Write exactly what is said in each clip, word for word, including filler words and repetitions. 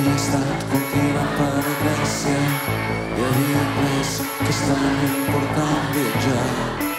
havia estat cultivant per a Grècia i havia après que és tan important viatjar.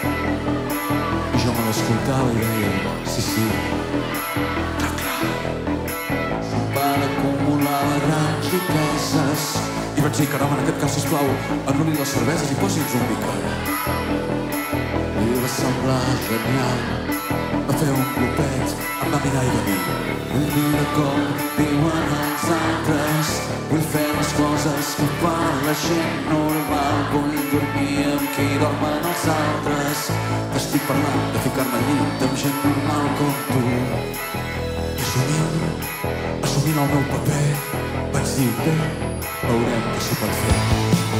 I jo me l'escoltava i deia, sí, sí, clar, clar. Son pare acumulava grans riqueses i vaig dir, caram, en aquest cas, sisplau, anul·li les cerveses i posi'ns un bicat. Li va semblar genial, va fer un glopet, em va mirar i va dir, mira com diuen els altres, vull fer les coses que fa la gent normal, vull dormir amb qui dormen els altres. Estic parlant de ficar-me al llit amb gent normal com tu. I assumint, assumint el meu paper, vaig dir, bé, veurem què s'hi pot fer.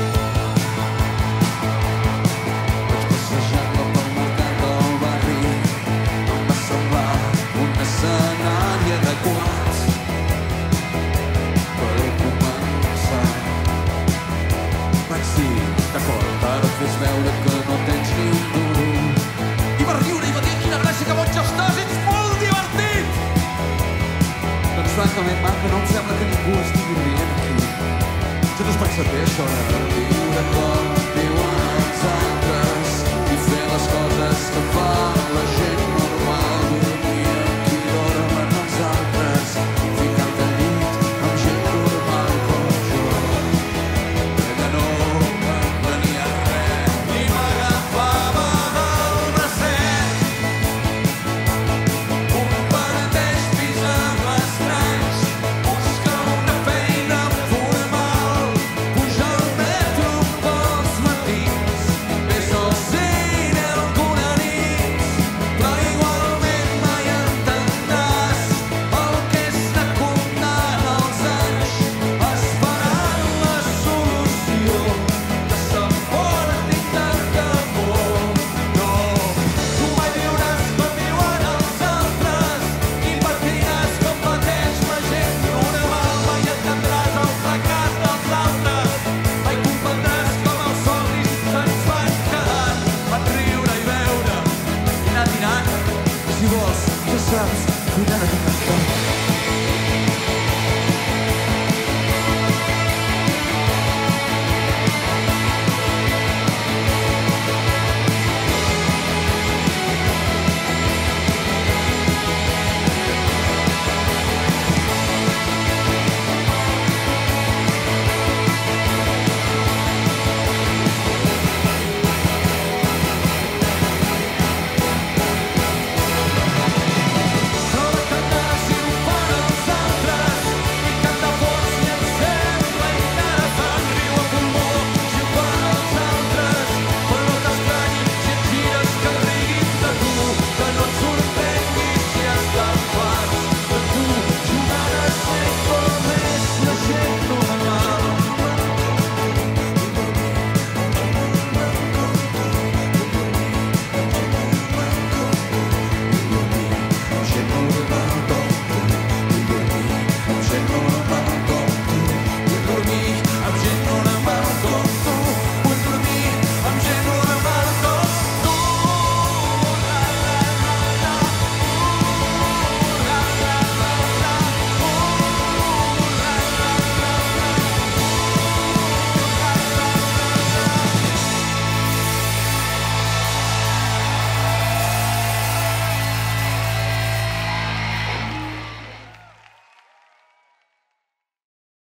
Vaig passejar-la pel mercat del barri, em va semblar un escenari adequat per començar. Vaig dir, d'acord, ara fes veure que no tens ni un duro. I va riure i va dir, quina gràcia que boig estàs, ets molt divertit! Doncs francament, Marc, no em sembla que ningú estigui rient aquí. Tu t'ho has pensat bé, això, eh?